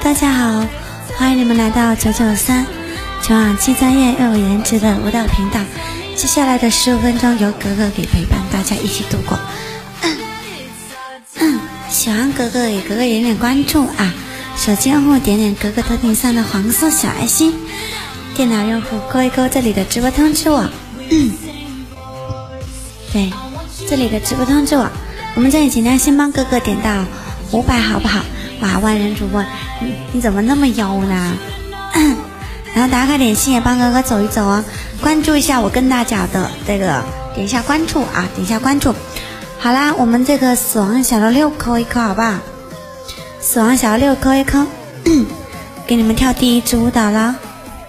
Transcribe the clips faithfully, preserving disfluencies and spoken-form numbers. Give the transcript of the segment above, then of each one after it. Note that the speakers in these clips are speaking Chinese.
大家好，欢迎你们来到九九三全网最专业又有颜值的舞蹈频道。接下来的十五分钟由格格给陪伴大家一起度过。嗯嗯、喜欢格格给格格点点关注啊！手机用户点点格格头顶上的黄色小爱心，电脑用户勾一勾这里的直播通知我。嗯，对，这里的直播通知我。我们这里尽量先帮格格点到五百，好不好？哇，万人主播，你你怎么那么妖呢？嗯、然后打卡点心也帮格格走一走哦，关注一下我跟大家的这个，点一下关注啊，点一下关注。好啦，我们这个死亡小的六扣一扣，好不好？死亡小的六扣一扣，给你们跳第一支舞蹈了。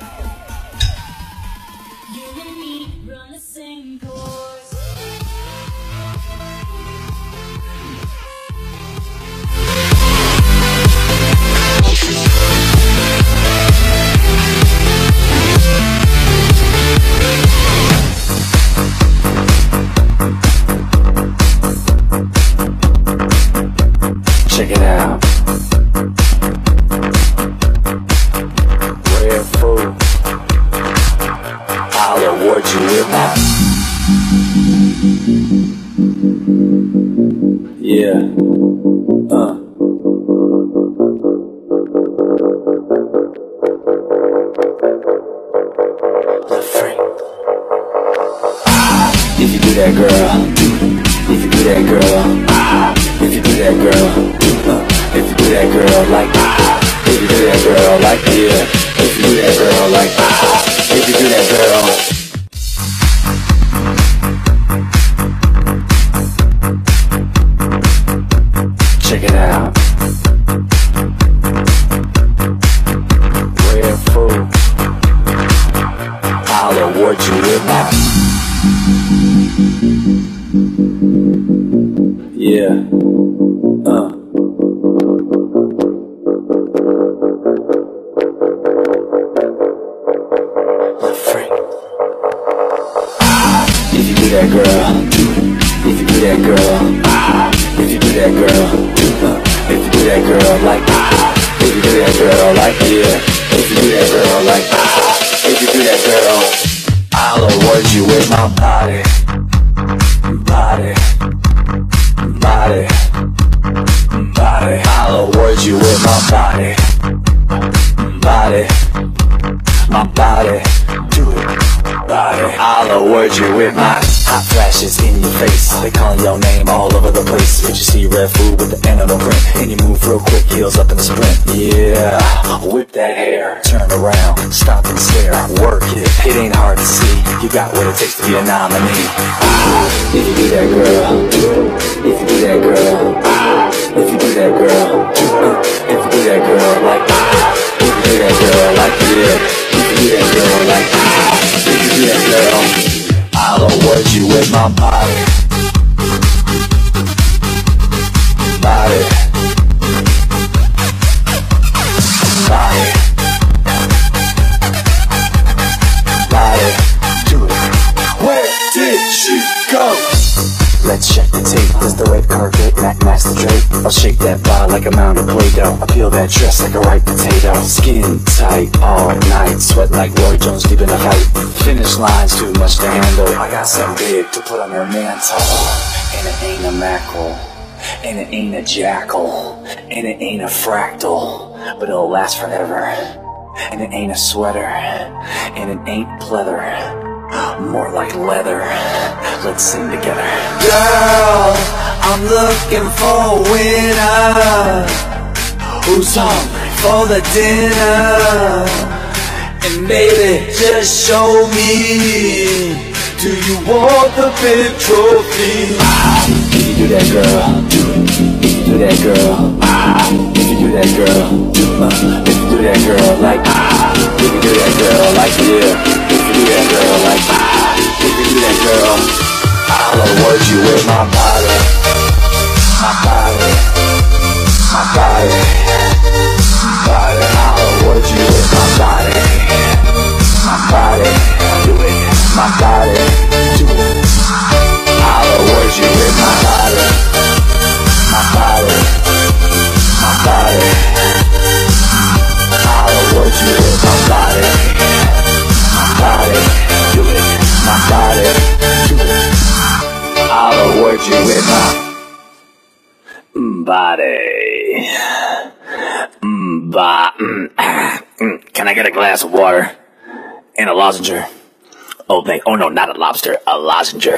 Check it out. Rare food. I'll award you with that. Yeah. Uh. The freak. If you do that, girl. If you do that, girl. If you do that, girl. If you do that, girl, like, if you do that, girl, like, yeah. If you do that, girl, like, if you do that, girl. Check it out. Rare food. I'll award you with that. Yeah. Uh. If you do that, girl. If you do that, girl. If you do that, girl. If you do that, girl, like. If you do that, girl, like, yeah. If you do that, girl, like. If you do that, girl, I'll award you with my body. Body. Body. Body. I'll award you with my body. Body. My body. Do it. Body. I'll award you with my hot flashes in your face. They calling your name all over the place. But you see red food with the animal print, and you move real quick, heels up in the sprint. Yeah, whip that hair, turn around, stop and stare, work it. It ain't hard to see. You got what it takes to be a nominee. If you do that, girl. If you do that, girl. If you do that, girl. If you do that, girl, like. If you do that, girl, like, yeah. If you do that, girl, like. If you do that, girl, I'll award you with my body. Body. Body. Body. Do it. Where did she go? Let's check the tape. Does the red carpet match match the drape? I'll shake that bar like a mound of Play-Doh. I'll peel that dress like a ripe potato. Skin tight all night, sweat like Roy Jones deep in the fight. Finish lines too much to handle. I got something big to put on her mantle. And it ain't a mackerel, and it ain't a jackal, and it ain't a fractal, but it'll last forever. And it ain't a sweater, and it ain't pleather, more like leather. Let's sing together. Girl, I'm looking for a winner who's hungry for the dinner. And baby, just show me, do you want the big trophy? If you do that, girl, if you do that, girl, if you do that, girl, if you do that, girl, like, if you do that, girl, like, yeah. If you do that, girl, like, if you do that, girl, I'll award you with my body, my body, my body, body. I'll award you with my body, my body, do it, my body, do it. I'll award you with my body, my body, my body. do it, my body. Mm, ba, mm, ah, mm. Can I get a glass of water and a lozenge? Oh, thank. Oh no, not a lobster, a lozenge.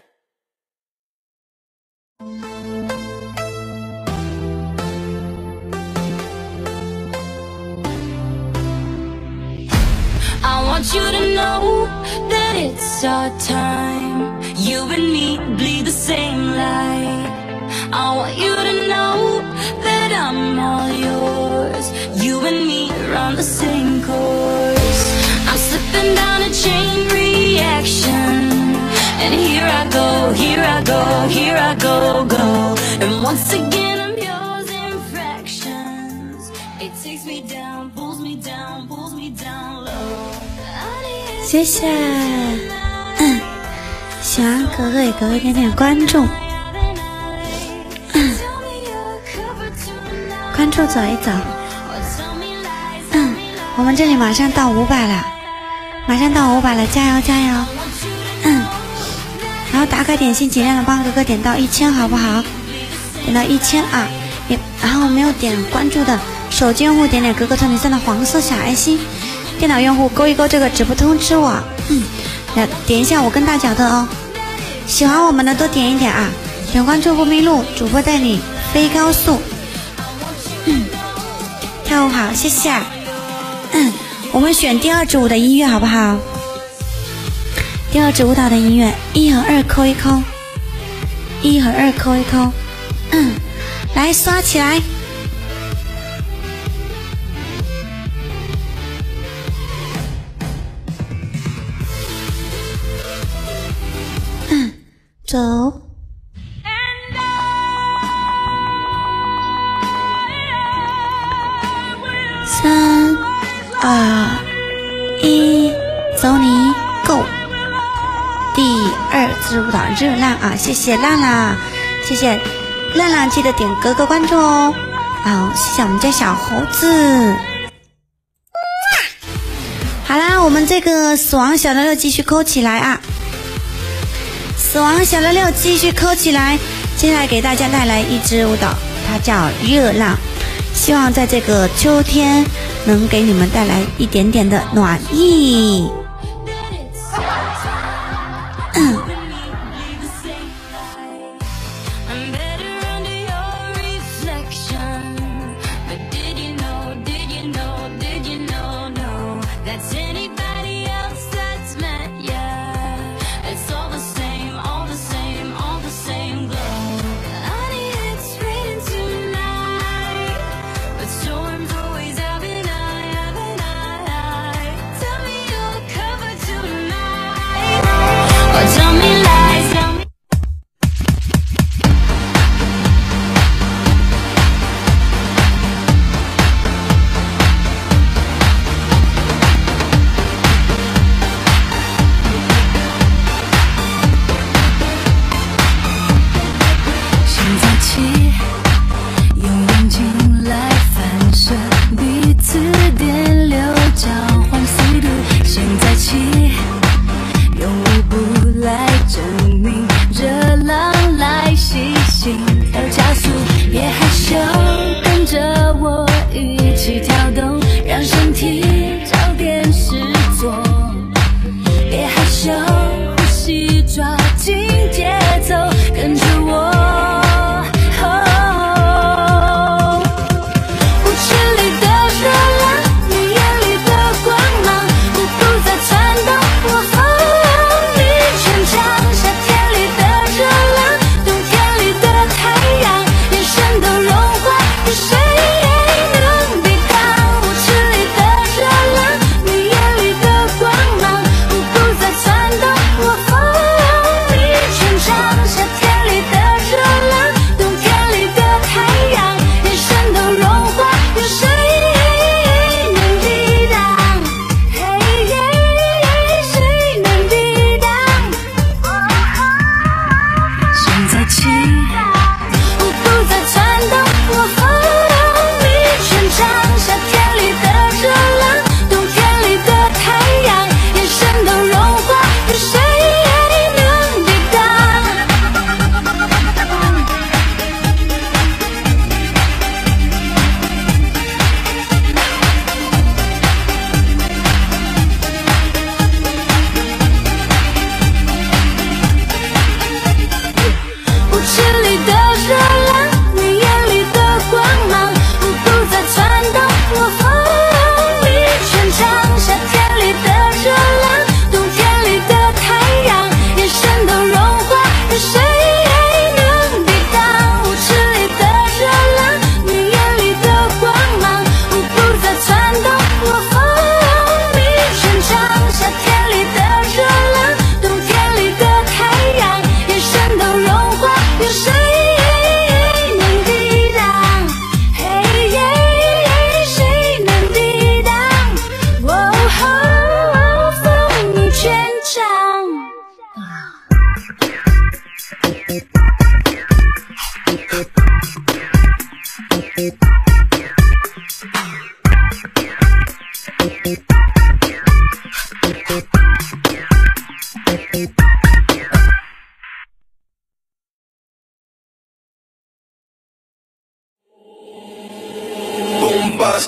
I want you to know that it's our time. You and me bleed the same light. I want you to know that I'm all yours. You and me run the same course. I'm slipping down a chain reaction, and here I go, here I go, here I go, go. And once again I'm yours in fractions. It takes me down, pulls me down, pulls me down low. 谢谢，嗯，喜欢格格也给我一点点关注，嗯，关注走一走，嗯，我们这里马上到五百了，马上到五百了，加油加油，嗯，然后打卡点心尽量的帮格格点到一千好不好？点到一千啊，也然后没有点关注的手机用户点点格格团体三的黄色小爱心。电脑用户勾一勾这个直播通知我，嗯，来点一下我跟大脚的哦。喜欢我们的多点一点啊，点关注不迷路，主播带你飞高速。嗯，跳舞好，谢谢。嗯，我们选第二支舞的音乐好不好？第二支舞蹈的音乐，一和二扣一扣，一和二扣一扣。嗯，来刷起来。走，三二一，走你 ，Go！ 第二支舞蹈热浪啊，谢谢浪浪，谢谢浪浪，记得点格格关注哦。好，谢谢我们家小猴子。好啦，我们这个死亡小六六继续扣起来啊！死亡小六六继续扣起来，接下来给大家带来一支舞蹈，它叫热浪，希望在这个秋天能给你们带来一点点的暖意。嗯 Storms always happen, I happen, I, I. Tell me you're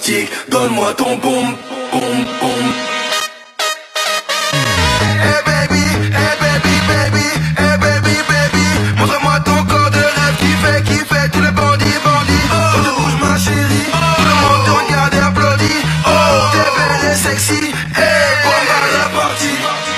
bombastique, donne-moi ton boum, boum, boum. Hey baby, hey baby, baby, hey baby, baby, montre-moi ton corps de rêve qui fait, qui fait tous les bandits, bandits. Oh, tu bouges ma chérie, tout le monde te regarde et applaudit. Oh, t'es belle et sexy, hey, bomba la partie.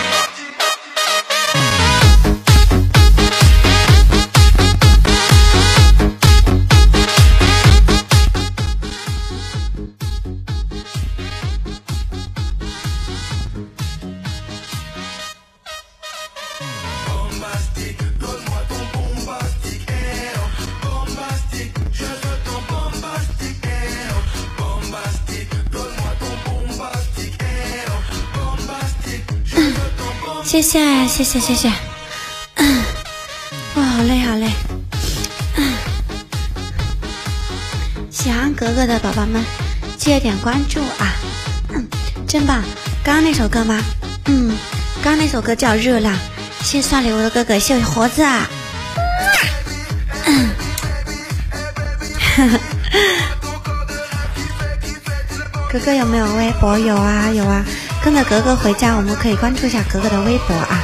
谢谢谢谢谢谢，嗯，哇，好累好累，嗯，喜欢格格的宝宝们，记得点关注啊，嗯，真棒！刚刚那首歌吗？嗯，刚刚那首歌叫《热浪》，谢谢刷礼物的哥哥，谢谢猴子啊，嗯，格格有没有微博？有啊有啊。跟着格格回家，我们可以关注一下格格的微博啊。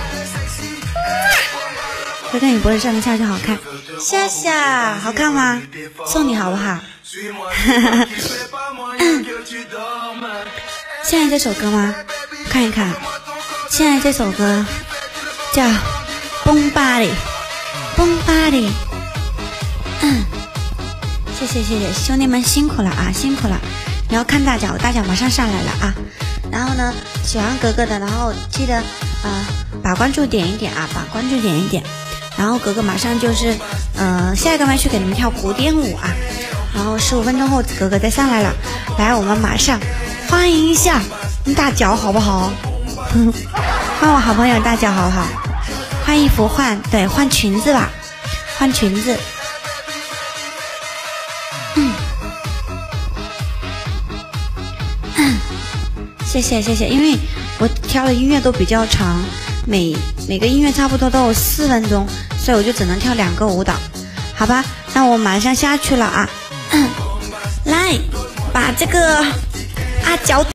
格格，你脖子上的笑就好看，谢谢，好看吗？送你好不好？现在这首歌吗？看一看，现在这首歌叫《崩巴里》，崩巴里。嗯，谢谢谢谢，兄弟们辛苦了啊，辛苦了。你要看大脚，大脚马上上来了啊。然后呢，喜欢格格的，然后记得呃把关注点一点啊，把关注点一点。然后格格马上就是呃下一个麦去给你们跳古典舞啊。然后十五分钟后格格再上来了，来我们马上欢迎一下大脚好不好？欢我好朋友大脚好不好？换衣服换对换裙子吧，换裙子。嗯。谢谢谢谢，因为我挑的音乐都比较长，每每个音乐差不多都有四分钟，所以我就只能跳两个舞蹈，好吧？那我马上下去了啊！嗯、来，把这个阿脚